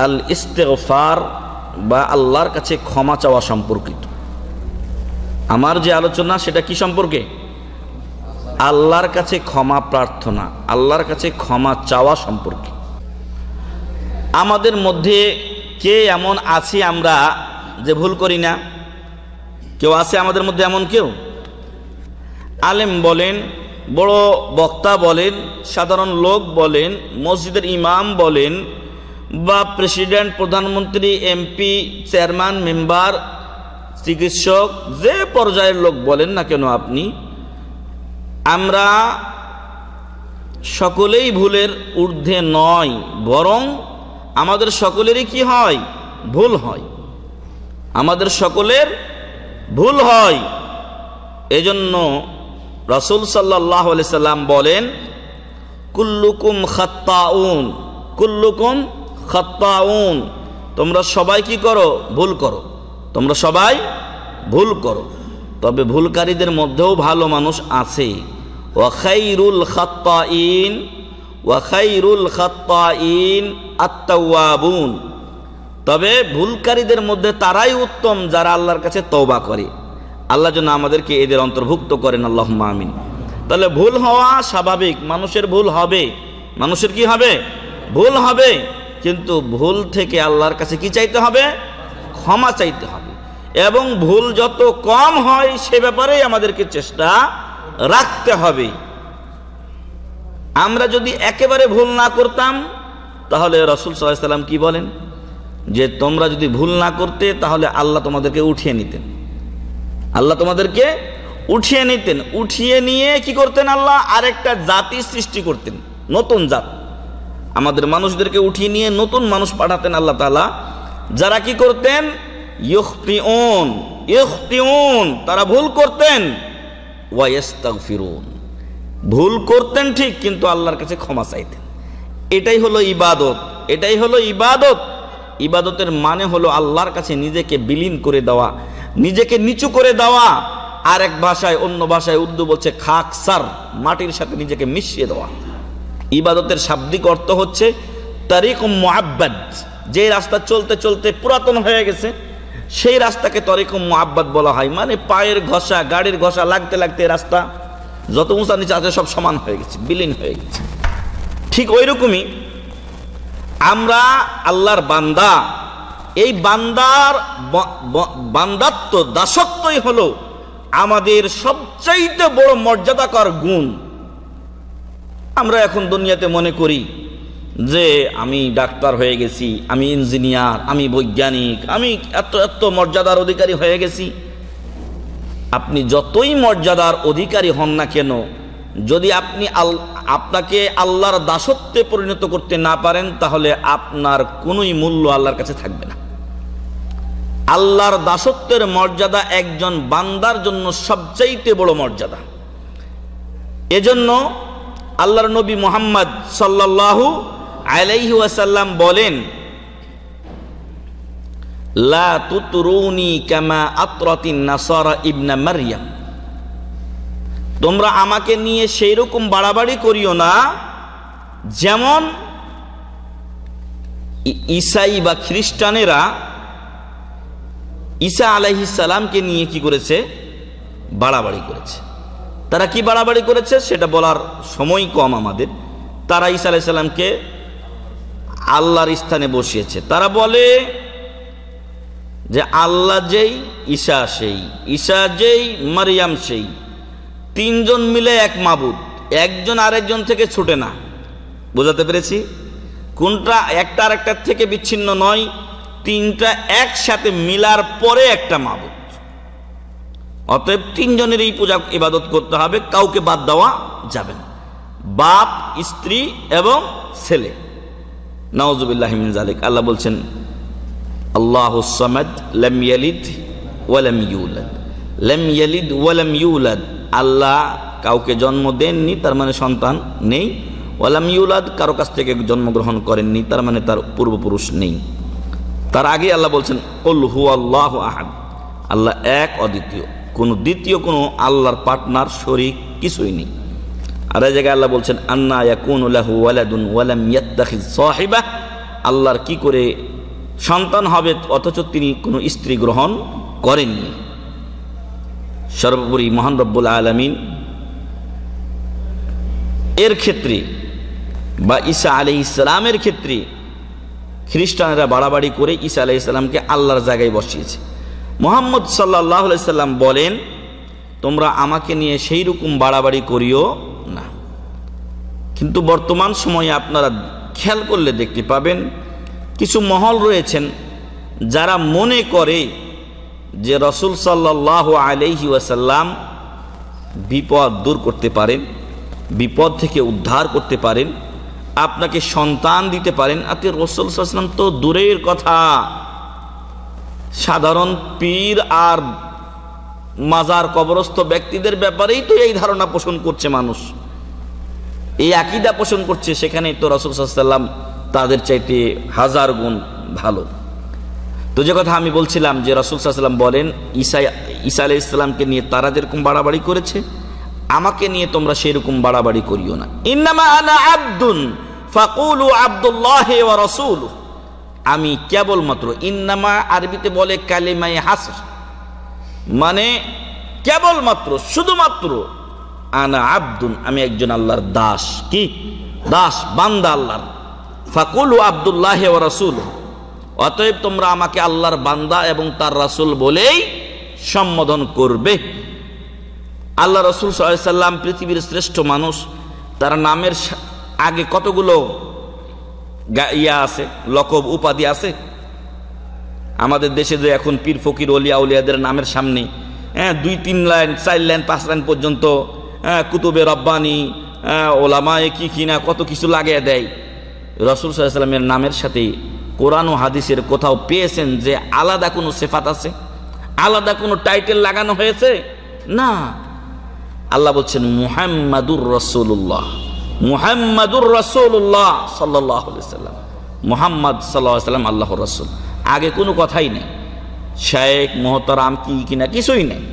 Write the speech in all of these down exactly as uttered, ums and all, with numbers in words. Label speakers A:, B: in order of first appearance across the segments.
A: আল ইস্তেগফার বা আল্লাহর কাছে ক্ষমা চাওয়া সম্পর্কিত। আমার যে আলোচনা সেটা কি সম্পর্কে? আল্লাহর কাছে ক্ষমা প্রার্থনা, আল্লাহর কাছে ক্ষমা চাওয়া সম্পর্কে। আমাদের মধ্যে কে এমন আছি আমরা যে ভুল করি না? কেউ আছে আমাদের মধ্যে এমন কেউ? আলেম বলেন, বড় বক্তা বলেন, সাধারণ লোক বলেন, মসজিদের ইমাম বলেন, বা প্রেসিডেন্ট, প্রধানমন্ত্রী, এমপি, চেয়ারম্যান, মেম্বার, চিকিৎসক, যে পর্যায়ের লোক বলেন না কেন আপনি, আমরা সকলেই ভুলের ঊর্ধ্বে নয়, বরং আমাদের সকলেরই কি হয়? ভুল হয়। আমাদের সকলের ভুল হয়। এজন্য রাসূল সাল্লাল্লাহু আলাইহি সাল্লাম বলেন, কুল্লুকুম খাত্তাউন, কুল্লুকুম খাত্তাউন, তোমরা সবাই কি করো? ভুল করো। তোমরা সবাই ভুল করো, তবে ভুলকারীদের মধ্যেও ভালো মানুষ আছে। ওয়া খায়রুল খাত্তাইন ওয়া খায়রুল খাত্তাইন আত-তাওয়াবুন, তবে ভুলকারীদের মধ্যে তারাই উত্তম যারা আল্লাহর কাছে তওবা করে। আল্লাহ যেন আমাদেরকে এদের অন্তর্ভুক্ত করেন, আল্লাহুম্মা আমিন। তাহলে ভুল হওয়া স্বাভাবিক, মানুষের ভুল হবে, মানুষের কি হবে? ভুল হবে। কিন্তু ভুল থেকে আল্লাহর কাছে কি চাইতে হবে? ক্ষমা চাইতে হবে। এবং ভুল যত কম হয় সে ব্যাপারেই আমাদেরকে চেষ্টা রাখতে হবে। আমরা যদি একেবারে ভুল না করতাম তাহলে রাসূল সাল্লাল্লাহু আলাইহি সাল্লাম কি বলেন? যে তোমরা যদি ভুল না করতে তাহলে আল্লাহ তোমাদেরকে উঠিয়ে নিতেন। আল্লাহ তোমাদেরকে উঠিয়ে নিতেন। উঠিয়ে নিয়ে কি করতেন? আল্লাহ আরেকটা জাতি সৃষ্টি করতেন, নতুন জাত। আমাদের মানুষদেরকে উঠিয়ে নিয়ে নতুন মানুষ পাঠাতেন আল্লাহ তাআলা, যারা কি করতেন? ইখতিউন, ইখতিউন, তারা ভুল করতেন। ওয়া ইস্তাগফিরুন, ভুল করতেন ঠিক, কিন্তু আল্লাহর কাছে ক্ষমা চাইতেন। এটাই হলো ইবাদত, এটাই হলো ইবাদত। ইবাদতের মানে হলো আল্লাহর কাছে নিজেকে বিলীন করে দেওয়া, নিজেকে নিচু করে দেওয়া। আর এক ভাষায়, অন্য ভাষায় উর্দু বলছে খাকসার, মাটির সাথে নিজেকে মিশিয়ে দেওয়া। ইবাদতের শাব্দিক অর্থ হচ্ছে তারিকুম মুআব্বাদ, যে রাস্তা চলতে চলতে পুরাতন হয়ে গেছে সেই রাস্তাকে তরিকুম মুআব্বাদ বলা হয়। মানে পায়ের ঘষা, গাড়ির ঘষা লাগতে লাগতে রাস্তা যত উঁচা নিচে আছে সব সমান হয়ে গেছে, বিলীন হয়ে গেছে। ঠিক ওই রকমই আমরা আল্লাহর বান্দা। এই বান্দার বান্দাত্ব, দাসত্বই হলো আমাদের সবচাইতে বড় মর্যাদাকর গুণ। আমরা এখন দুনিয়াতে মনে করি যে আমি ডাক্তার হয়ে গেছি, আমি ইঞ্জিনিয়ার, আমি বৈজ্ঞানিক, আমি এত এত মর্যাদার অধিকারী হয়ে গেছি। আপনি যতই মর্যাদার অধিকারী হন না কেন, যদি আপনি আপনাকে আল্লাহর দাসত্বে পরিণত করতে না পারেন তাহলে আপনার কোনোই মূল্য আল্লাহর কাছে থাকবে না। আল্লাহর দাসত্বের মর্যাদা একজন বান্দার জন্য সবচাইতে বড় মর্যাদা। এজন্য আল্লাহর নবী মুহাম্মদ সাল্লাল্লাহু আলাইহি ওয়াসাল্লাম বলেন, লা তুতরুনি কামা আতরাতিন নাসারা ইবনা মারইয়াম, তোমরা আমাকে নিয়ে সেই রকম বাড়াবাড়ি করিও না যেমন ঈসাই বা খ্রিস্টানেরা ঈসা আলাইহিস সালামকে নিয়ে কি করেছে? বাড়াবাড়ি করেছে। তারা কি বাড়াবাড়ি করেছে সেটা বলার সময় কম আমাদের। তারা ঈসা আলাইহিস সালামকে আল্লাহর স্থানে বসিয়েছে। তারা বলে যে আল্লাহ যেই, ঈসা সেই, ঈসা যেই, মারিয়াম সেই, তিনজন মিলে এক মাবুদ, একজন আরেকজন থেকে ছুটে না। বোঝাতে পেরেছি? কোনটা একটা আরেকটার থেকে বিচ্ছিন্ন নয়, তিনটা একসাথে মিলার পরে একটা মাবুদ। অতএব তিনজনের এই পূজা ইবাদত করতে হবে, কাউকে বাদ দেওয়া যাবে না। বাপ, স্ত্রী এবং ছেলে। নাউযুবিল্লাহি মিন যালিক। আল্লাহ বলছেন, আল্লাহুস সামাদ লাম ইয়ালিদ ওয়া লাম ইউলাদ, লাম ইয়ালিদ ওয়া লাম ইউলাদ। আল্লাহ কাউকে জন্ম দেননি, তার মানে সন্তান নেই। ওয়া লাম ইউলাদ, কারো কাছ থেকে জন্মগ্রহণ করেননি, তার মানে তার পূর্বপুরুষ নেই। তার আগে আল্লাহ বলছেন, কুল হুয়াল্লাহু আহাদ, আল্লাহ এক, অদ্বিতীয়, কোনো দ্বিতীয় কোনো আল্লাহর পার্টনার, শরীক কিছুই নেই। আর এই জায়গায় আল্লাহ বলছেন, আন্না ইয়াকুনু লাহু ওয়ালাদুন ওয়া লাম ইয়াত্তাখিজ সাহিবা আল্লাহর কি করে সন্তান হবে অথচ তিনি কোনো স্ত্রী গ্রহণ করেননি। সর্বোপরি মহান রব্বুল আলামিন এর ক্ষেত্রে বা ঈসা আলাইহিস সালামের ক্ষেত্রে খ্রিস্টানরা বাড়াবাড়ি করে ঈসা আলাইহিস সালামকে আল্লাহর জায়গায় বসিয়েছে। মুহাম্মদ সাল্লাল্লাহু আলাইহি সাল্লাম বলেন, তোমরা আমাকে নিয়ে সেই রকম বাড়াবাড়ি করিও না। কিন্তু বর্তমান সময়ে আপনারা খেয়াল করলে দেখতে পাবেন কিছু মহল রয়েছেন যারা মনে করে যে রাসূল সাল্লাল্লাহু আলাইহি ওয়াসাল্লাম বিপদ দূর করতে পারেন, বিপদ থেকে উদ্ধার করতে পারেন, আপনাকে সন্তান দিতে পারেন। আতে রাসূল সাল্লাল্লাহু আলাইহি ওয়াসাল্লাম তো দূরের কথা, সাধারণ পীর আর মাজার কবরস্থ ব্যক্তিদের ব্যাপারেই তো এই ধারণা পোষণ করছে মানুষ, এই আকীদা পোষণ করছে। সেখানে তো রাসূল সাল্লাল্লাহু আলাইহি ওয়াসাল্লাম তাদের চাইতে হাজার গুণ ভালো। তো যে কথা আমি বলছিলাম যে রাসূল সাল্লাল্লাহু আলাইহি ওয়াসাল্লাম বলেন ঈসা ঈসা আলাইহিস সালামকে নিয়ে তারা যেরকম বাড়াবাড়ি করেছে, আমাকে নিয়ে তোমরা সেরকম বাড়াবাড়ি করিও না। ইন্নামা আনা আবদুন ফাকুলু আব্দুল্লাহি ওয়া রাসূলুহু, আমি কেবলমাত্র, ইন্নামা আরবিতে বলে কালিমায়ে হাসর, মানে কেবলমাত্র, শুধুমাত্র, আনা আবদুন, আমি একজন আল্লাহর দাস। কি দাস? বান্দা আল্লাহর। ফাকুলু আব্দুল্লাহি ওয়া রাসূলুহু, অতএব তোমরা আমাকে আল্লাহর বান্দা এবং তার রাসূল বলেই সম্বোধন করবে। আল্লাহ রাসূল সাল্লাল্লাহু আলাইহি সাল্লাম পৃথিবীর শ্রেষ্ঠ মানুষ, তার নামের আগে কতগুলো ইয়া আছে, লকব উপাধি আছে। আমাদের দেশে যে এখন পীর ফকির ওলিয়া উলিয়াদের নামের সামনে হ্যাঁ দুই তিন লাইন, চার লাইন, পাঁচ লাইন পর্যন্ত হ্যাঁ কুতুবে রব্বানি, ওলামায়ে কি কিনা কত কিছু লাগিয়ে দেয়। রাসূল সাল্লাল্লাহু আলাইহি সাল্লামের নামের সাথে কোরআন ও হাদিসের কোথাও পেয়েছেন যে আলাদা কোনো সিফাত আছে, আলাদা কোনো টাইটেল লাগানো হয়েছে? না। আল্লাহ বলছেন মুহাম্মাদুর রাসূলুল্লাহ, মুহাম্মাদুর রাসূলুল্লাহ সাল্লাল্লাহু আলাইহি সাল্লাম, মুহাম্মদ সাল্লাল্লাহু আলাইহি সাল্লাম আল্লাহর রাসূল। আগে কোনো কথাই নেই, শেখ মোহতারাম কি কিনা কিছুই নেই,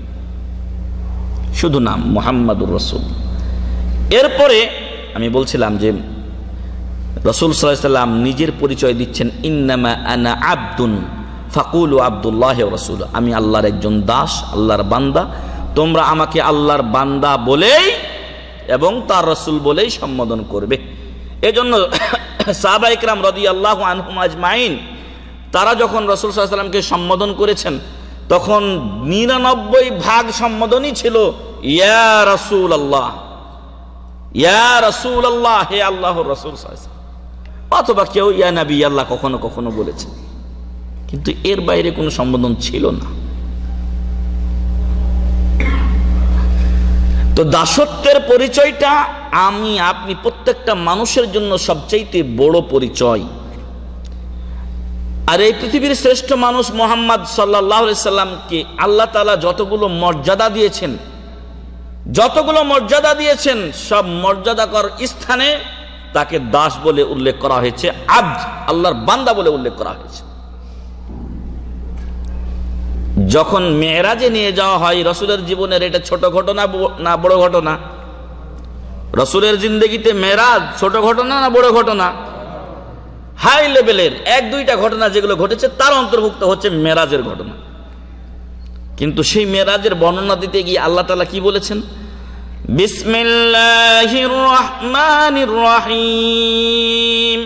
A: শুধু নাম মুহাম্মাদুর রাসূল। এরপরে আমি বলছিলাম যে রাসূল সাল্লাল্লাহু আলাইহি সাল্লাম নিজের পরিচয় দিচ্ছেন, ইন্নামা আনা আবদুন ফাকুলু আব্দুল্লাহি ওয়া রাসূলুহু, আমি আল্লাহর একজন দাস, আল্লাহর বান্দা, তোমরা আমাকে আল্লাহর বান্দা বলেই এবং তার রাসূল বলেই সম্বোধন করবে। এজন্য সাহাবায়ে কেরাম রাদিয়াল্লাহু আনহুম আজমাইন তারা যখন রাসূল সাল্লাল্লাহু আলাইহি সাল্লামকে সম্বোধন করেছেন তখন নিরানব্বই ভাগ সম্বোধনই ছিল ইয়া রাসূলুল্লাহ, ইয়া রাসূলুল্লাহ, হে আল্লাহর রাসূল সাল্লাল্লাহু আলাইহি ওয়াসাল্লাম, অথবা কেউ ইয়া নবী আল্লাহ কখনো কখনো বলেছেন, কিন্তু এর বাইরে কোনো সম্বোধন ছিল না। তো দাসত্বের পরিচয়টা আমি আপনি প্রত্যেকটা মানুষের জন্য সবচাইতে বড় পরিচয়। আর এই পৃথিবীর শ্রেষ্ঠ মানুষ মুহাম্মদ সাল্লাল্লাহু আলাইহি সাল্লামকে আল্লাহ তাআলা যতগুলো মর্যাদা দিয়েছেন, যতগুলো মর্যাদা দিয়েছেন সব মর্যাদাকর স্থানে তাকে দাস বলে উল্লেখ করা হয়েছে, আব্দ, আল্লাহর বান্দা বলে উল্লেখ করা হয়েছে। যখন মেরাজে নিয়ে যাওয়া হয় রাসূলের জীবনের, এটা ছোট ঘটনা না বড় ঘটনা? রাসূলের জিন্দেগিতে মেরাজ ছোট ঘটনা না বড় ঘটনা? হাই লেভেলের এক দুইটা ঘটনা যেগুলো ঘটেছে তার অন্তর্ভুক্ত হচ্ছে মেরাজের ঘটনা। কিন্তু সেই মেরাজের বর্ণনা দিতে গিয়ে আল্লাহ তাআলা কি বলেছেন? বিসমিল্লাহির রহমানির রহিম,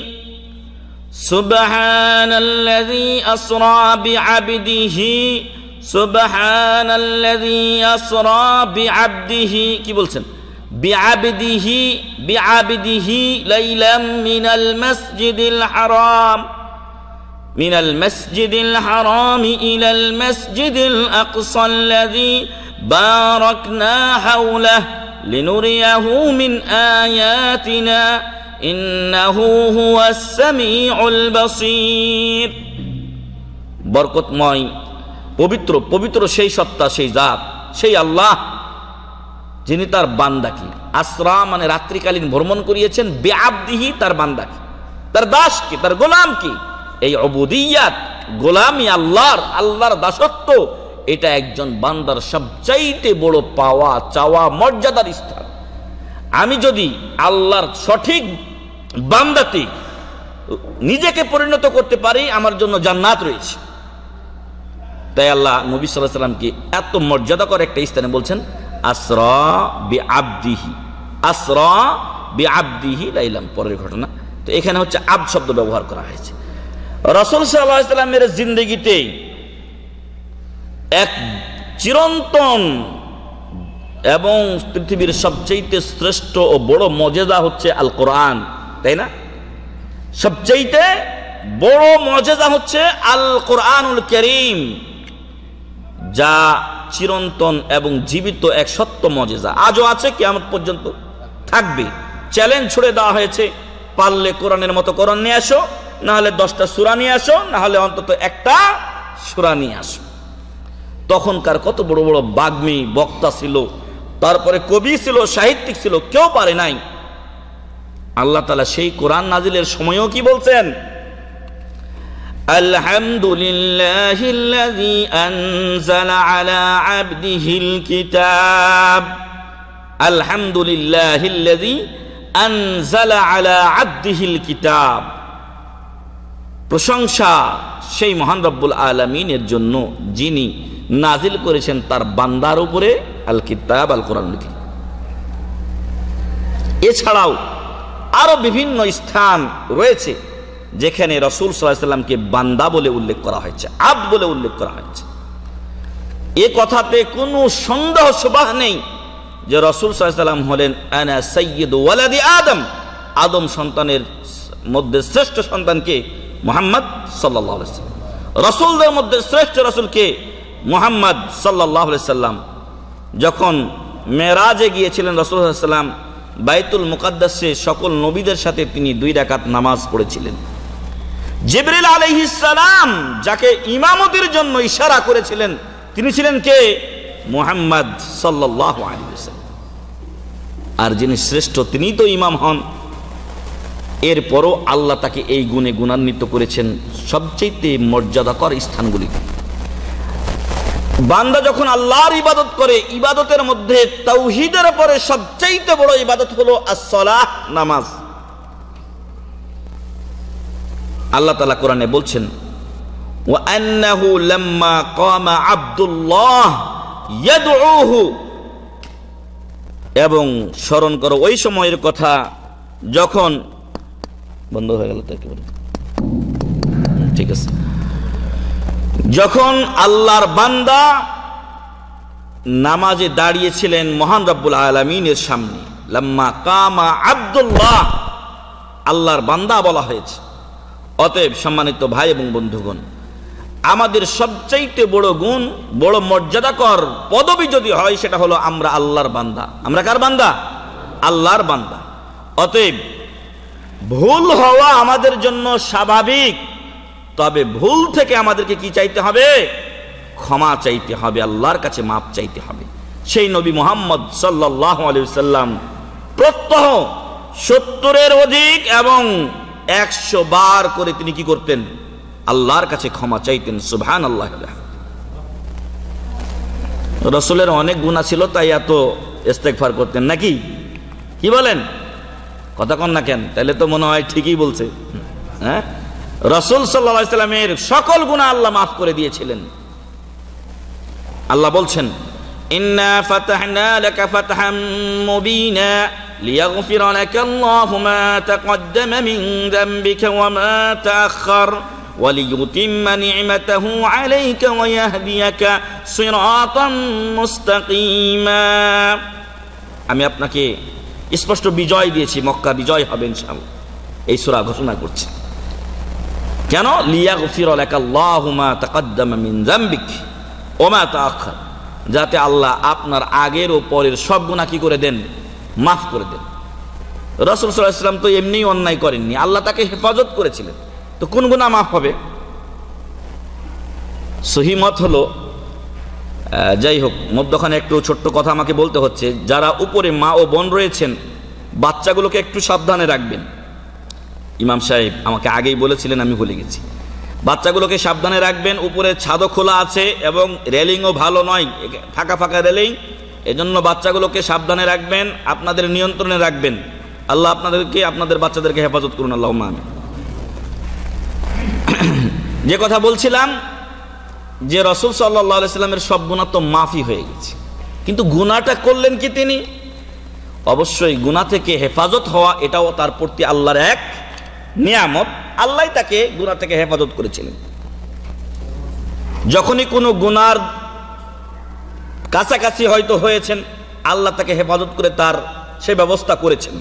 A: সুবহানাল্লাযী আসরা বিআবদিহি, সুবহানাল্লাযী আসরা বিআবদিহি, কি বলছেন? বিআবদিহি, বিআবদিহি লাইলাম মিনাল মাসজিদিল হারাম, মিনাল মাসজিদিল হারাম ইলাল মাসজিদিল আকসাল্লাযী বারাকনা হাওলাহু লিনুরিয়াহু মিন আয়াতিনা ইন্নাহু হুয়াস সামিউল বাসীর। বরকতময়, পবিত্র, পবিত্র সেই সত্তা, সেই জাত, সেই আল্লাহ যিনি তার বান্দাকে আসরা মানে রাত্রিকালীন ভ্রমণ করিয়েছেন, বিআবদিহি তার বান্দাকে, তার দাসকে, তার গোলামকে। এই উবুদিয়াত, গোলামি, আল্লাহর আল্লাহর দাসত্ব, এটা একজন বান্দার সবচাইতে বড় পাওয়া, চাওয়া, মর্যাদার স্থান। আমি যদি আল্লাহর সঠিক বান্দাতে নিজেকে পরিণত করতে পারি, আমার জন্য জান্নাত রয়েছে। তাই আল্লাহ নবী সাল্লাল্লাহু আলাইহি ওয়াসাল্লামকে এত মর্যাদা করে একটা স্থানে বলছেন আসরা বিআবদিহি, আসরা বিআবদিহি লাইলাম, পরের ঘটনা। তো এখানে হচ্ছে আবদ শব্দ ব্যবহার করা হয়েছে। রাসূল সাল্লাল্লাহু আলাইহি ওয়াসাল্লামের জিন্দেগিতে এক চিরন্তন এবং পৃথিবীর সবচেয়ে শ্রেষ্ঠ ও বড় মজেজা হচ্ছে আল কোরআন, তাই না? সবচেয়ে বড় মজেজা হচ্ছে আল কোরআনুল কারীম, যা চিরন্তন এবং জীবিত এক সত্য মজেজা, আজও আছে, কিয়ামত পর্যন্ত থাকবে। চ্যালেঞ্জ ছুড়ে দেওয়া হয়েছে, পারলে কোরআনের মতো কোরআন নিয়ে আসো, না হলে দশটা সূরা নিয়ে আসো, না হলে অন্তত একটা সূরা নিয়ে আসো। তখনকার কত বড় বড় বাগ্মী বক্তা ছিল, তারপরে কবি ছিল, সাহিত্যিক ছিল, কেউ পারে নাই। আল্লাহ তাআলা সেই কোরআন নাজিলের সময়ও কি বলছেন? আলহামদুলিল্লাহিল্লাযী আনজালা আলা আবদিহিল কিতাব, আলহামদুলিল্লাহিল্লাযী আনজালা আলা আবদিহিল কিতাব। প্রশংসা সেই মহান রব্বুল আলামিনের জন্য যিনি নাজিল করেছেন তার বান্দার উপরে আল কিতাব, আল কোরআন। এছাড়াও আরো বিভিন্ন স্থান রয়েছে যেখানে রাসূল সাল্লাল্লাহু আলাইহি ওয়াসাল্লামকে বান্দা বলে উল্লেখ করা হয়েছে, আবদ বলে উল্লেখ করা হয়েছে। এ কথাতে কোনো সন্দেহ সুবাহ নেই যে রাসূল সাল্লাল্লাহু আলাইহি ওয়াসাল্লাম হলেন আনা সাইয়্যিদু ওয়ালাদি আদম, আদম সন্তানের মধ্যে শ্রেষ্ঠ সন্তানকে মুহাম্মদ সাল্লাল্লাহু আলাইহি ওয়াসাল্লাম। রাসূলদের মধ্যে শ্রেষ্ঠ রাসূলকে মুহাম্মদ সাল্লাল্লাহু আলাইহি ওয়াসাল্লাম। যখন মেরাজে গিয়েছিলেন রাসূল সাল্লাল্লাহু আলাইহি ওয়াসাল্লাম, বাইতুল মুকাদ্দাসে সকল নবীদের সাথে তিনি দুই রাকাত নামাজ পড়েছিলেন। জিবরিল আলাইহিস সালাম যাকে ইমামতির জন্য ইশারা করেছিলেন, তিনি ছিলেন কে? মুহাম্মদ সাল্লাল্লাহু আলাইহি ওয়াসাল্লাম। আর যিনি শ্রেষ্ঠ তিনিই তো ইমাম হন। এরপরও আল্লাহ তাকে এই গুণে গুণান্বিত করেছেন সবচেয়ে মর্যাদাকর স্থানগুলিতে। বান্দা যখন আল্লাহর ইবাদত করে, ইবাদতের মধ্যে তাওহীদের পরে সবচেয়ে বড় ইবাদত হলো as-সালাহ, নামাজ। আল্লাহ তাআলা কোরআনে বলছেন ওয়া আন্নাহু লাম্মা কামা আব্দুল্লাহ ইয়াদউহু, এবং স্মরণ করো ওই সময়ের কথা যখন বন্ধ হয়ে গেল, তো একেবারে ঠিক আছে, যখন আল্লাহর বান্দা নামাজে দাঁড়িয়েছিলেন মহান রব্বুল আলামিনের সামনে। লাম্মা কামা আব্দুল্লাহ, আল্লাহর বান্দা বলা হয়েছে। অতএব সম্মানিত ভাই এবং বন্ধুগণ, আমাদের সবচাইতে বড় গুণ, বড় মর্যাদাকর পদবী যদি হয়, সেটা হলো আমরা আল্লাহর বান্দা। আমরা কার বান্দা? আল্লাহর বান্দা। অতএব ভুল হওয়া আমাদের জন্য স্বাভাবিক, তবে ভুল থেকে আমাদেরকে কি চাইতে হবে? ক্ষমা চাইতে হবে, আল্লাহর কাছে মাপ চাইতে হবে। সেই নবী মুহাম্মদ সাল্লাল্লাহু আলাইহি ওয়াসাল্লাম প্রত্যহ সত্তরের অধিক এবং একশো বার করে তিনি কি করতেন? আল্লাহর কাছে ক্ষমা চাইতেন। সুবহানাল্লাহ। রাসূলের অনেক গুনাহ ছিল, তাই এত ইস্তেগফার করতেন নাকি? কি বলেন? কথা কন না কেন? তাহলে তো মনে হয় ঠিকই বলছে। হ্যাঁ, রাসূল সাল্লাল্লাহু আলাইহি ওয়াসাল্লামের সকল গুনাহ আল্লাহ মাফ করে দিয়েছিলেন। আল্লাহ বলছেন ইন্না ফাতাহনা লাকা ফাতহাম মুবিনা লিয়াগফিরা লাকাল্লাহু মা তাকদ্দামা মিন যামবিকা ওয়া মা তাআখার ওয়া লিয়ুতিম্মা নি'মাতাহু আলাইকা ওয়া ইয়াহদিয়াকা সিরাতাম মুস্তাকিমা। আমি আপনাকে স্পষ্ট বিজয় দিয়েছি, মক্কা বিজয় হবে ইনশাআল্লাহ, এই সূরা ঘোষণা করছে। কেন? লিয়াগফিরা লাকাল্লাহু মা তাকদ্দামা মিন যামবিক ওয়া মা তাআখার, যাতে আল্লাহ আপনার আগের ও পরের সব গুনাহ কি করে দেন? মাফ করে দেন। রাসূল সাল্লাল্লাহু আলাইহি ওয়াসাল্লাম তো এমনিই অন্যায় করেননি, আল্লাহ তাকে হেফাজত করেছিলেন, তো কোন গুনাহ মাফ হবে? সহিহ মত হলো, যাই হোক, মধ্যখানে একটু ছোট্ট কথা আমাকে বলতে হচ্ছে, যারা উপরে মা ও বোন রয়েছেন, বাচ্চাগুলোকে একটু সাবধানে রাখবেন। ইমাম সাহেব আমাকে আগেই বলেছিলেন, আমি ভুলে গেছি। বাচ্চাগুলোকে সাবধানে রাখবেন। উপরে ছাদও খোলা আছে এবং রেলিংও ভালো নয়, ফাঁকা ফাঁকা রেলিং, এজন্য বাচ্চাগুলোকে সাবধানে রাখবেন, আপনাদের নিয়ন্ত্রণে রাখবেন। আল্লাহ আপনাদেরকে, আপনাদের বাচ্চাদেরকে হেফাজত করুন, আল্লাহুম্মা আমিন। যে কথা বলছিলাম যে রাসূল সাল্লাল্লাহু আলাইহি সাল্লামের সব গুনাহ তো মাফি হয়ে গেছে, কিন্তু গুনাহটা করলেন কি তিনি? অবশ্যই গুনাহ থেকে হেফাজত হওয়া এটাও তার প্রতি আল্লাহর এক নিয়ামত। আল্লাহ তাকে গুনাহ থেকে হেফাজত করেছিলেন। যখনই কোনো গুনার কাছাকাছি হয়তো হয়েছেন, আল্লাহ তাকে হেফাজত করে তার সে ব্যবস্থা করেছেন।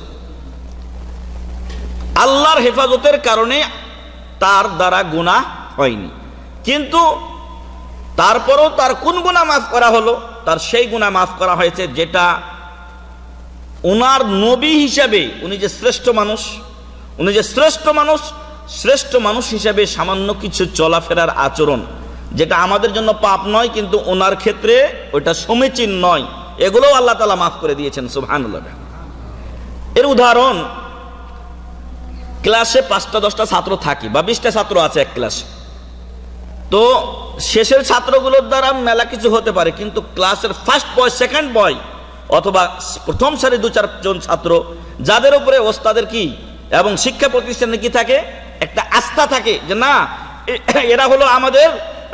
A: আল্লাহর হেফাজতের কারণে তার দ্বারা গুনাহ হয়নি, কিন্তু তারপরও তার কোন গুনাহ মাফ করা হলো? তার সেই গুনাহ মাফ করা হয়েছে যেটা ওনার নবী হিসাবে, উনি যে শ্রেষ্ঠ মানুষ, উনি যে শ্রেষ্ঠ মানুষ, শ্রেষ্ঠ মানুষ হিসাবে সামান্য কিছু চলাফেরার আচরণ যেটা আমাদের জন্য পাপ নয়, কিন্তু ওনার ক্ষেত্রে ওইটা সমীচীন নয়, এগুলোও আল্লাহ তাআলা মাফ করে দিয়েছেন। সুবহানাল্লাহ। এর উদাহরণ, ক্লাসে পাঁচটা দশটা ছাত্র থাকে বা বিশটা ছাত্র আছে এক ক্লাসে, তো শেষের ছাত্রগুলোর দ্বারা মেলা কিছু হতে পারে, কিন্তু ক্লাসের ফার্স্ট বয়, সেকেন্ড বয় অথবা প্রথম সারি দু চারজন ছাত্র যাদের উপরে ওস্তাদের কি এবং শিক্ষা প্রতিষ্ঠানে কি থাকে, একটা আস্থা থাকে যে না এরা হলো আমাদের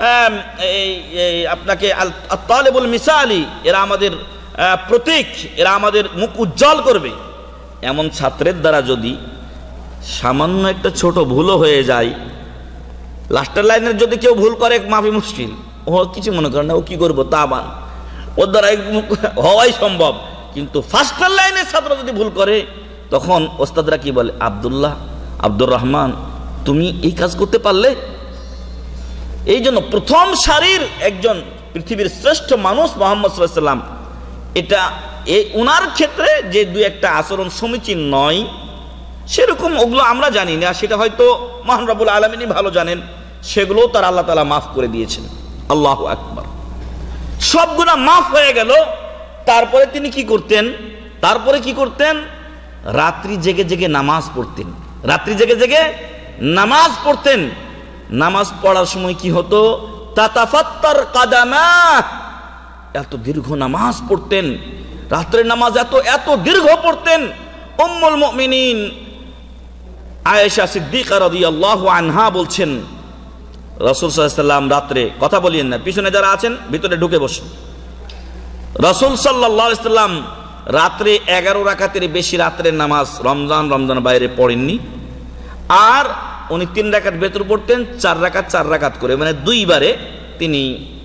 A: আপনাকে তালেবুল মিসালি, এরা আমাদের প্রতীক, এরা আমাদের মুখ উজ্জ্বল করবে, এমন ছাত্রের দ্বারা যদি সামান্য একটা ছোট ভুলও হয়ে যায়, লাস্টের লাইনের যদি কেউ ভুল করে মাফি মুশকিল, ও কিছু মনে করে না, ও কি করবো তা বান, ওর দ্বারা হওয়াই সম্ভব। কিন্তু ফার্স্টের লাইনের ছাত্র যদি ভুল করে, তখন ওস্তাদরা কি বলে, আব্দুল্লাহ, আব্দুর রহমান, তুমি এই কাজ করতে পারলে। এই জন্য প্রথম সারির একজন পৃথিবীর শ্রেষ্ঠ মানুষ মুহাম্মদ সাল্লাল্লাহু আলাইহি ওয়াসাল্লাম, এটা এই ওনার ক্ষেত্রে যে দুই একটা আচরণ সমীচীন নয়, সেরকম ওগুলো আমরা জানি না, সেটা হয়তো মহান রব্বুল আলামিনই ভালো জানেন, সেগুলো তার আল্লাহ তাআলা মাফ করে দিয়েছেন। আল্লাহু আকবার। সব গুনাহ মাফ হয়ে গেল, তারপরে তিনি কি করতেন? তারপরে কি করতেন? রাত্রি জেগে জেগে নামাজ পড়তেন। রাত্রি জেগে জেগে নামাজ পড়তেন। নামাজ পড়ার সময় কি হতো? তাতাফাত্তার কাদামা, এত দীর্ঘ নামাজ পড়তেন, রাত্রের নামাজ এত এত দীর্ঘ পড়তেন। উম্মুল মুমিনিন আয়েশা সিদ্দিকা রাদিয়াল্লাহু আনহা বলছেন, রাসূল সাল্লাল্লাহু আলাইহি ওয়াসাল্লাম রাত্রে, কথা বলিয়েন না, পিছনে যারা আছেন ভিতরে ঢুকে বসুন। রাসূল সাল্লাল্লাহু আলাইহি ওয়াসাল্লাম রাত্রে এগারো রাকাতের বেশি রাত্রের নামাজ রমজান রমজান বাইরে পড়েননি। আর উনি তিন রাকাত ভেতর পড়তেন, চার রাকাত চার রাকাত করে, মানে দুইবারে তিনি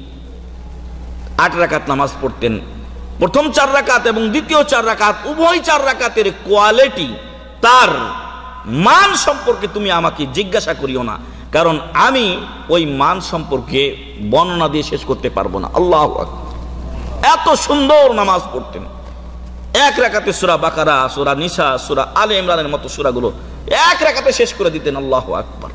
A: আট রাকাত নামাজ পড়তেন। প্রথম চার রাকাত এবং দ্বিতীয় চার রাকাত, উভয় চার রাকাতের কোয়ালিটি, তার মান সম্পর্কে তুমি আমাকে জিজ্ঞাসা করিও না, কারণ আমি ওই মান সম্পর্কে বর্ণনা দিয়ে শেষ করতে পারবো না। আল্লাহু আকবার। এত সুন্দর নামাজ পড়তেন। এক রাকাতে সূরা বাকারা, সূরা নিসা, সূরা আলে ইমরানের মতো সূরাগুলো এক রাকাতে শেষ করে দিতেন। আল্লাহু আকবার।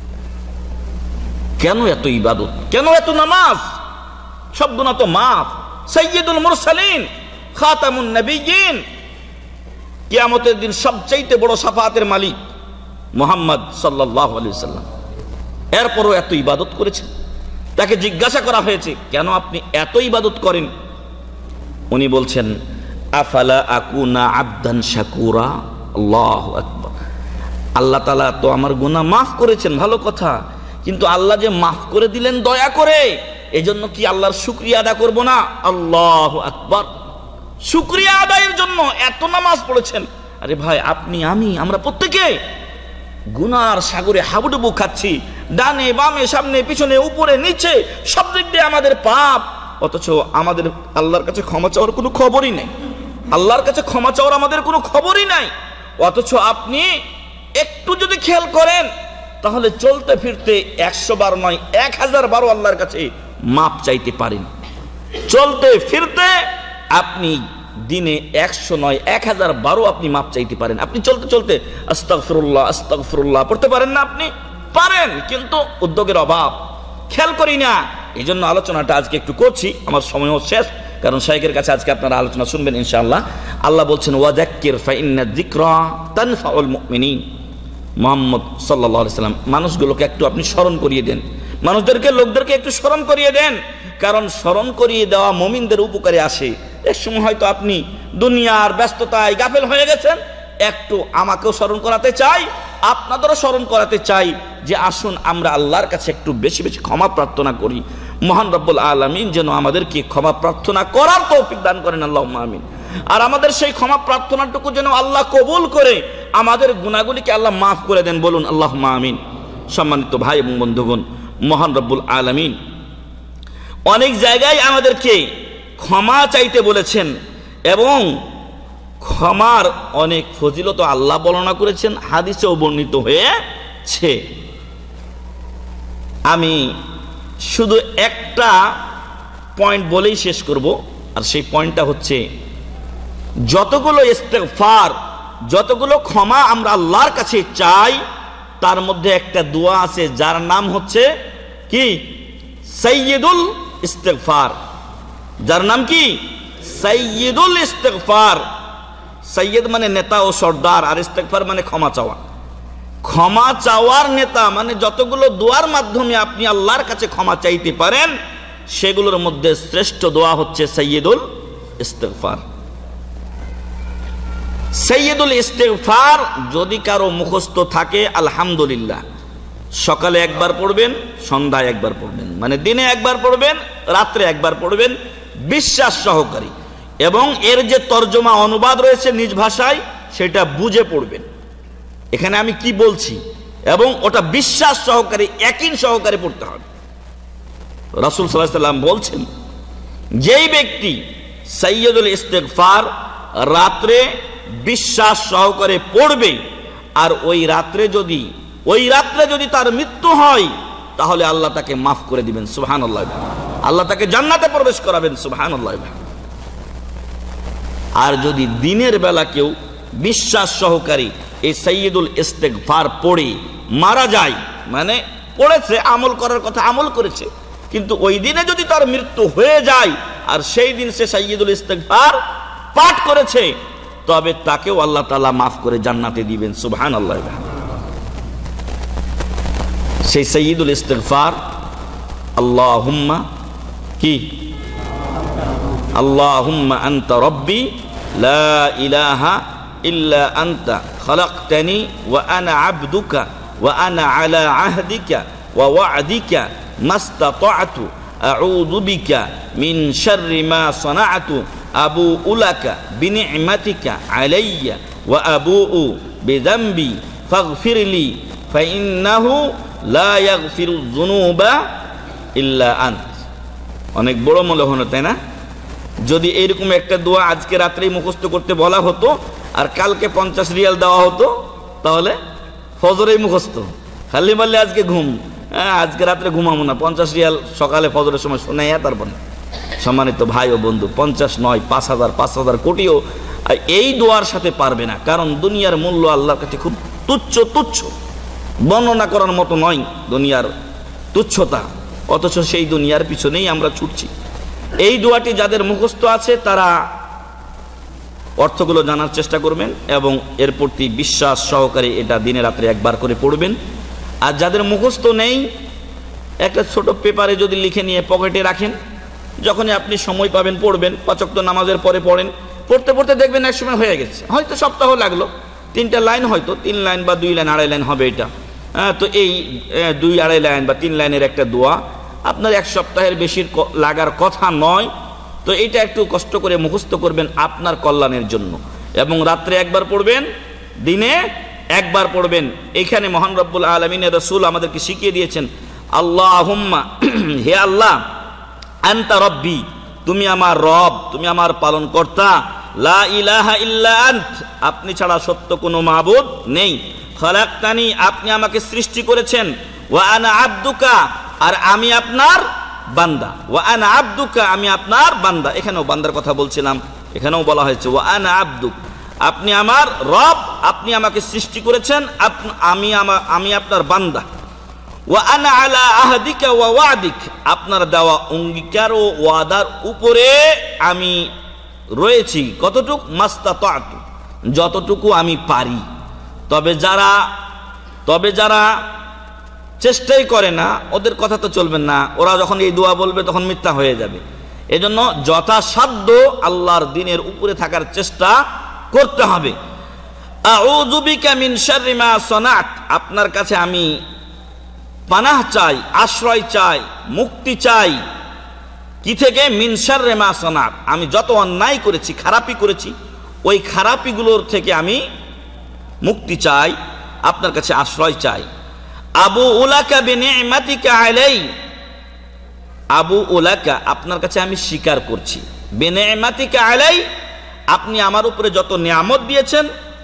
A: কেন এত ইবাদত? কেন এত নামাজ? সব গুনাহ তো মাফ। সাইয়্যিদুল মুরসালিন, খাতামুন নবিয়্যিন, কিয়ামতের দিন সবচাইতে বড় শাফাআতের মালিক মুহাম্মদ সাল্লাল্লাহু আলাইহি ওয়াসাল্লাম, এরপরও এত ইবাদত করেছেন। তাকে জিজ্ঞাসা করা হয়েছে, কেন আপনি এত ইবাদত করেন? উনি বলছেন, আফালা আকুনা আবদান শাকুরা। আল্লাহু আকবার। আল্লাহ তাআলা তো আমার গুনাহ মাফ করেছেন, ভালো কথা, কিন্তু আল্লাহ যে মাফ করে দিলেন দয়া করে, এজন্য কি আল্লাহর শুকরিয়া আদা করব না? আল্লাহু আকবার। শুকরিয়া আদায়ের জন্য এত নামাজ পড়েছেন। আরে ভাই, আপনি আমি আমরা প্রত্যেকে গুনার সাগরে হাবুডুবু খাচ্ছি, ডানে বামে সামনে পিছনে উপরে নিচে সব দিক দিয়ে আমাদের পাপ, অথচ আমাদের আল্লাহর কাছে ক্ষমা চাওয়ার কোনো খবরই নেই। আল্লাহর কাছে ক্ষমা চাওয়ার আমাদের কোনো খবরই নাই। অথচ আপনি একটু যদি খেয়াল করেন, তাহলে চলতে ফিরতে একশো বার নয় এক হাজার বারো আল্লাহর কাছে মাপ চাইতে পারেন। চলতে ফিরতে আপনি দিনে একশো নয় এক হাজার বারো আপনি মাপ চাইতে পারেন। আপনি চলতে চলতে আস্তাগফিরুল্লাহ আস্তাগফিরুল্লাহ পড়তে পারেন না? আপনি পারেন, কিন্তু উদ্যোগের অভাব, খেয়াল করি না। এই জন্য আলোচনাটা আজকে একটু করছি, আমার সময়ও শেষ, কারণ শাইখের কাছে আজকে আপনারা আলোচনা শুনবেন ইনশাআল্লাহ। আল্লাহ বলছেন, ওয়াযাক্কির ফাইন্না যিকরা তানফাউল মুমিনিন। মুহাম্মদ সাল্লাল্লাহু আলাইহি সাল্লাম, মানুষগুলোকে একটু আপনি স্মরণ করিয়ে দেন, মানুষদেরকে লোকদেরকে একটু স্মরণ করিয়ে দেন, কারণ স্মরণ করিয়ে দেওয়া মুমিনদের উপকারে আসে। এক সময় হয়তো আপনি দুনিয়ার ব্যস্ততায় গাফেল হয়ে গেছেন, একটু আমাকেও স্মরণ করাতে চাই, আপনাদেরও স্মরণ করাতে চাই যে আসুন আমরা আল্লাহর কাছে একটু বেশি বেশি ক্ষমা প্রার্থনা করি। মহান রব্বুল আলামিন যেন আমাদেরকে ক্ষমা প্রার্থনা করার তৌফিক দান করেন, আল্লাহুম্মা আমিন। আর আমাদের সেই ক্ষমা প্রার্থনাটুকু যেন আল্লাহ কবুল করে আমাদের গুনাহগুলিকে আল্লাহ মাফ করে দেন, বলুন আল্লাহুম্মা আমিন। সম্মানিত ভাই এবং বন্ধুগণ, মহান রব্বুল আলামিন অনেক জায়গায় আমাদেরকে ক্ষমা চাইতে বলেছেন এবং ক্ষমার অনেক ফজিলত আল্লাহ বর্ণনা করেছেন, হাদিসেও বর্ণিত হয়েছে। আমি শুধু একটা পয়েন্ট বলেই শেষ করব, আর সেই পয়েন্টটা হচ্ছে যতগুলো ইস্তেগফার, যতগুলো ক্ষমা আমরা আল্লাহর কাছে চাই, তার মধ্যে একটা দোয়া আছে যার নাম হচ্ছে কি? সাইয়্যিদুল ইস্তেগফার। যার নাম কি? সাইয়্যিদুল ইস্তেগফার। সাইয়্যিদ মানে নেতা ও সর্দার, আর ইস্তেগফার মানে ক্ষমা চাওয়া। ক্ষমা চাওয়ার নেতা মানে যতগুলো দোয়ার মাধ্যমে আপনি আল্লাহর কাছে ক্ষমা চাইতে পারেন, সেগুলোর মধ্যে শ্রেষ্ঠ দোয়া হচ্ছে সাইয়্যিদুল ইস্তেগফার। সাইয়্যিদুল ইস্তেগফার যদি কারো মুখস্থ থাকে, আলহামদুলিল্লাহ, সকালে একবার পড়বেন, সন্ধ্যায় একবার পড়বেন, মানে দিনে একবার পড়বেন, রাত্রে একবার পড়বেন, বিশ্বাস সহকারী, এবং এর যে তর্জমা অনুবাদ রয়েছে নিজ ভাষায় সেটা বুঝে পড়বেন এখানে আমি কি বলছি, এবং ওটা বিশ্বাস সহকারে, ইয়াকিন সহকারে পড়তে হবে। রাসূল সাল্লাল্লাহু আলাইহি ওয়াসাল্লাম বলছেন, যেই ব্যক্তি সাইয়্যিদুল ইস্তেগফার রাত্রে বিশ্বাস সহকারে পড়বে, আর ওই রাত্রে যদি ওই রাত্রে যদি তার মৃত্যু হয়, তাহলে আল্লাহ তাকে মাফ করে দিবেন, সুবহানাল্লাহ। আল্লাহ তাকে জান্নাতে প্রবেশ করাবেন, সুবহানাল্লাহ। আর যদি দিনের বেলা কেউ বিশ্বাস সহকারে এই সাইয়্যিদুল ইস্তেগফার পড়ে মারা যায়, মানে পড়েছে, আমল করার কথা আমল করেছে, কিন্তু ওই দিনে যদি তার মৃত্যু হয়ে যায় আর সেই দিন সে সাইয়্যিদুল ইস্তেগফার পাঠ করেছে, তবে তাকেও আল্লাহ তাআলা মাফ করে জান্নাতে দিবেন, সুবহানাল্লাহ। সেই সাইয়্যিদুল ইস্তেগফার আল্লাহুম্মা কি? আল্লাহুম্মা আনতা রাব্বি লা ইলাহা ইল্লা আনতা খালাকতানি ওয়া আনা আবদুকা ওয়া আনা আলা আহদিকা ওয়া ওয়া'দিকা মাস্তাতা'তু আউযু বিকা মিন শাররি মা সানা'তু আবুউ লাকা বিনি'মাতিকা আলাইয়া ওয়া আবুউ বিযামবি ফাগফিরলি ফাইন্নাহু লা ইয়াগফিরুয যুনুবা ইল্লা আনত। অনেক বড় মনে হলো, তাই না? যদি এইরকম একটা দোয়া আজকে রাত্রেই মুখস্থ করতে বলা হতো আর কালকে পঞ্চাশ রিয়াল দেওয়া হতো, তাহলে ফজরেই মুখস্থ, খালি মারলে আজকে ঘুম, হ্যাঁ আজকে রাত্রে ঘুমাবো না, পঞ্চাশ রিয়াল সকালে ফজরের সময় শোনাইয়া তারপর। সম্মানিত ভাই ও বন্ধু, পঞ্চাশ নয়, পাঁচ হাজার পাঁচ হাজার কোটিও এই দোয়ার সাথে পারবে না, কারণ দুনিয়ার মূল্য আল্লাহর কাছে খুব তুচ্ছ তুচ্ছ, বর্ণনা করার মতো নয় দুনিয়ার তুচ্ছতা, অথচ সেই দুনিয়ার পিছনেই আমরা ছুটছি। এই দোয়াটি যাদের মুখস্থ আছে তারা অর্থগুলো জানার চেষ্টা করবেন এবং এর প্রতি বিশ্বাস সহকারে এটা দিনে রাত্রে একবার করে পড়বেন। আর যাদের মুখস্থ নেই, একটা ছোট পেপারে যদি লিখে নিয়ে পকেটে রাখেন, যখনই আপনি সময় পাবেন পড়বেন, পাঁচ ওয়াক্ত নামাজের পরে পড়েন, পড়তে পড়তে দেখবেন এক সময় হয়ে গেছে, হয়তো সপ্তাহ লাগলো, তিনটা লাইন, হয়তো তিন লাইন বা দুই লাইন আড়াই লাইন হবে এটা, হ্যাঁ, তো এই দুই আড়াই লাইন বা তিন লাইনের একটা দোয়া আপনার এক সপ্তাহের বেশি লাগার কথা নয়, তো এইটা একটু কষ্ট করে মুখস্থ করবেন আপনার কল্যাণের জন্য, এবং রাত্রে একবার পড়বেন, দিনে একবার পড়বেন। এখানে মহান রব্বুল আলামিনের রাসূল আমাদেরকে শিখিয়ে দিয়েছেন, আল্লাহুম্মা, হে আল্লাহ, আনতা রব্বি, তুমি আমার রব, তুমি আমার পালনকর্তা, লা ইলাহা ইল্লা আনত, আপনি ছাড়া সত্য কোনো মাবুদ নেই, খালাকতানি, আপনি আমাকে সৃষ্টি করেছেন, ওয়া আনা আবদুকা, আর আমি আপনার বান্দা, ওয়া আনা আবদুকা, আমি আপনার বান্দা। এখানেও বান্দার কথা বলছিলাম, এখানেও বলা হয়েছে ওয়া আনা আবদুক, আপনি আমার রব, আপনি আমাকে সৃষ্টি করেছেন, আমি আমার আমি আপনার বান্দা। ওয়া আনা আলা আহদিকা ওয়া ওয়াদিক, আপনার দেওয়া অঙ্গীকার ও ওয়াদার উপরে আমি রয়েছি, কতটুক? মাস্তাতা'তু, যতটুকু আমি পারি। তবে যারা তবে যারা চেষ্টাই করে না, ওদের কথা তো চলবেন না, ওরা যখন এই দোয়া বলবে তখন মিথ্যা হয়ে যাবে। এজন্য যথাসাধ্য আল্লাহর দ্বীনের উপরে থাকার চেষ্টা করতে হবে। আউযু বিকা মিন শাররি মা সানাত, আপনার কাছে আমি পানাহ চাই, আশ্রয় চাই, মুক্তি চাই। কি থেকে? মিন শাররি মা সানাত, আমি যত অন্যায় করেছি, খারাপি করেছি, ওই খারাপিগুলোর থেকে আমি মুক্তি চাই, আপনার কাছে আশ্রয় চাই। আবু উলাকা বিনি'মাতিকা আলাই, আবু উলাকা, আপনার কাছে আমি স্বীকার করছি, বিনি'মাতিকা আলাই, আপনি আমার উপরে যত নিয়ামত দিয়েছেন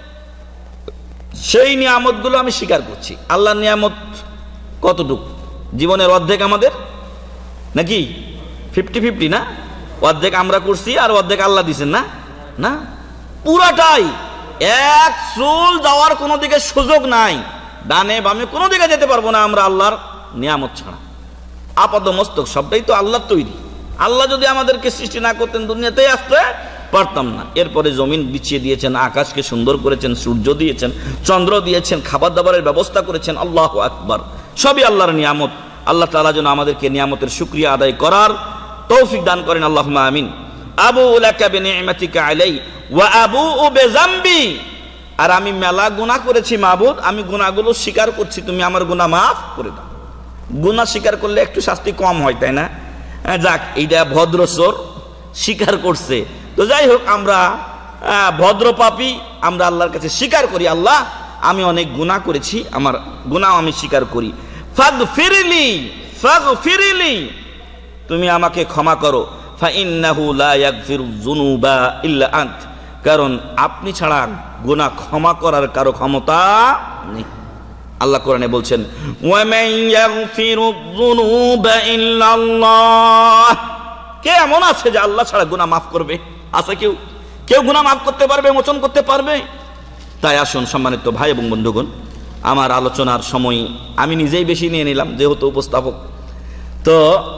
A: সেই নিয়ামতগুলো আমি স্বীকার করছি। আল্লাহর নিয়ামত কতটুকু? জীবনের অর্ধেক আমাদের, নাকি ফিফটি ফিফটি? না, অর্ধেক আমরা করছি আর অর্ধেক আল্লাহ দিছেন। না না, পুরাটাই। এক চুল যাওয়ার কোনো দিকে সুযোগ নাই, ডানে বামে কোনো দিকে যেতে পারবো না আমরা আল্লাহর নিয়ামত ছাড়া। আপাদ মস্তক সবটাই তো আল্লাহর তৈরি। আল্লাহ যদি আমাদেরকে সৃষ্টি না করতেন দুনিয়াতেই আসতে পারতাম না। এরপরে জমিন বিছিয়ে দিয়েছেন, আকাশকে সুন্দর করেছেন, সূর্য দিয়েছেন, চন্দ্র দিয়েছেন, খাবার দাবারের ব্যবস্থা করেছেন। আল্লাহু আকবার, সবই আল্লাহর নিয়ামত। আল্লাহ তাআলা যেন আমাদেরকে নিয়ামতের শুকরিয়া আদায় করার তৌফিক দান করেন, আল্লাহুম্মা আমিন। আবু লাকা বিনি'মাতিকা আলাই ওয়া আবুউ বিযামবি, আর আমি মেলা গুনাহ করেছি মাবুদ, আমি গুনাহগুলো স্বীকার করছি, তুমি আমার গুনাহ মাফ করে দাও। গুনাহ স্বীকার করলে একটু শাস্তি কম হয়, তাই না? যাক, এইটা ভদ্র চোর স্বীকার করছে। তো যাই হোক, আমরা ভদ্র পাপী, আমরা আল্লাহর কাছে স্বীকার করি, আল্লাহ আমি অনেক গুনাহ করেছি, আমার গুনাহ আমি স্বীকার করি। ফাগফিরলি ফাগফিরলি, তুমি আমাকে ক্ষমা করো। ফাইন্নাহু লা ইয়াগফিরুয যুনুবা ইল্লা আনত, কারণ আপনি ছাড়া গুনাহ ক্ষমা করার কারো ক্ষমতা নেই। আল্লাহ কোরআনে বলছেন, ওয়া মান ইয়াগফিরুয যুনুবা ইল্লাল্লাহ, কে এমন আছে যে আল্লাহ ছাড়া গুনাহ মাফ করবে? আছে কেউ? কেউ গুনাহ মাফ করতে পারবে, মোচন করতে পারবে? তাই আসুন সম্মানিত ভাই এবং বন্ধুগণ, আমার আলোচনার সময় আমি নিজেই বেশি নিয়ে নিলাম যেহেতু উপস্থাপক। তো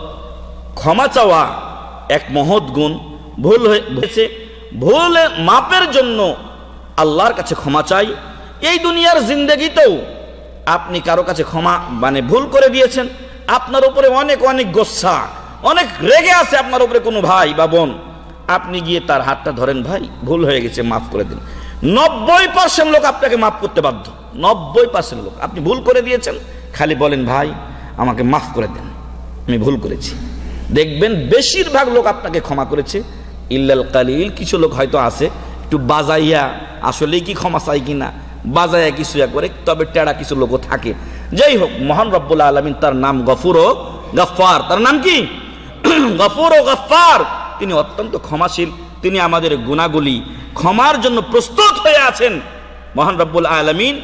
A: ক্ষমা চাওয়া এক মহৎ গুণ। ভুল হয়েছে, ভুল মাপের জন্য আল্লাহর কাছে ক্ষমা চাই। এই দুনিয়ার জিন্দেগিতেও আপনি কারো কাছে ক্ষমা মানে ভুল করে দিয়েছেন, আপনার উপরে অনেক অনেক গোসা, অনেক রেগে আছে আপনার উপরে কোনো ভাই বা বোন, আপনি গিয়ে তার হাতটা ধরেন, ভাই ভুল হয়ে গেছে মাফ করে দিন। নব্বই পার্সেন্ট লোক আপনাকে মাফ করতে বাধ্য। নব্বই পার্সেন্ট লোক, আপনি ভুল করে দিয়েছেন, খালি বলেন ভাই আমাকে মাফ করে দেন, আমি ভুল করেছি, দেখবেন বেশিরভাগ লোক আপনাকে ক্ষমা করেছে। ইল্লাল কালিল, কিছু লোক হয়তো আছে একটু বাজাইয়া, আসলেই কি ক্ষমা চাই কিনা বাজাইয়া কিছু করে, তবে টেড়া কিছু লোকও থাকে। যাই হোক, মহান রব্বুল আলামিন, তার নাম গফুর ও গফফার। তার নাম কি? গফুর ও গফফার। তিনি অত্যন্ত ক্ষমাশীল, তিনি আমাদের গুনাহগুলি ক্ষমার জন্য প্রস্তুত হয়ে আছেন। মহান রব্বুল আলামিন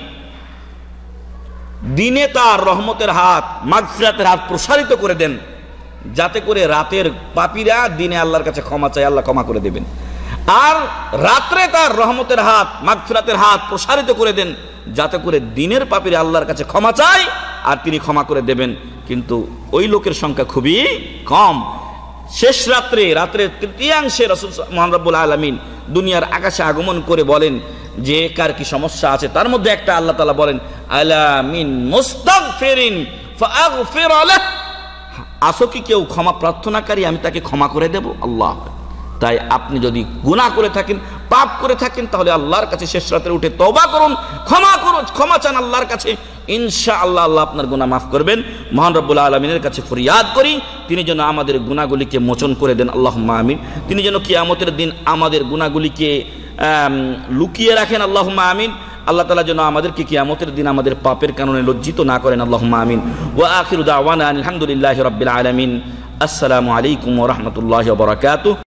A: দিনে তার রহমতের হাত, মাগফিরাতের হাত প্রসারিত করে দেন, যাতে করে রাতের পাপীরা দিনে আল্লাহর কাছে ক্ষমা চায়, আল্লাহ ক্ষমা করে দেবেন। আর রাত্রে তার রহমতের হাত, মাগফিরাতের হাত প্রসারিত করে দেন, যাতে করে দিনের পাপীরা আল্লাহর কাছে ক্ষমা চায় আর তিনি ক্ষমা করে দেবেন। কিন্তু ওই লোকের সংখ্যা খুবই কম। শেষ রাত্রে, রাত্রের তৃতীয়াংশে রাসূল মুহাম্মদ রব্বুল আলামিন দুনিয়ার আকাশে আগমন করে বলেন যে কার কি সমস্যা আছে। তার মধ্যে একটা আল্লাহ তাআলা বলেন, আলা মিন মুস্তাগফিরিন ফাআগফির লাহ, আসো কি কেউ ক্ষমা প্রার্থনাকারী, আমি তাকে ক্ষমা করে দেব। আল্লাহ, তাই আপনি যদি গুনাহ করে থাকেন, পাপ করে থাকেন, তাহলে আল্লাহর কাছে শেষ রাতে উঠে তওবা করুন, ক্ষমা করুন, ক্ষমা চান আল্লাহর কাছে, ইনশাআল্লাহ আল্লাহ আপনার গুনাহ মাফ করবেন। মহান রব্বুল আলামিনের কাছে ফরিয়াদ করি, তিনি যেন আমাদের গুনাহগুলিকে মোচন করে দেন, আল্লাহুম্মা আমিন। তিনি যেন কিয়ামতের দিন আমাদের গুনাহগুলিকে লুকিয়ে রাখেন, আল্লাহুম্মা আমিন। আল্লাহ তাআলা যেন আমাদেরকে কিয়ামতের দিন আমাদের পাপের কারণে লজ্জিত না করেন, আল্লাহুম্মা আমিন। ওয়া আখিরু দাওয়ানা আলহামদুলিল্লাহি রাব্বিল আলামিন। আসসালামু আলাইকুম ওয়া রাহমাতুল্লাহি ওয়া বারাকাতুহু।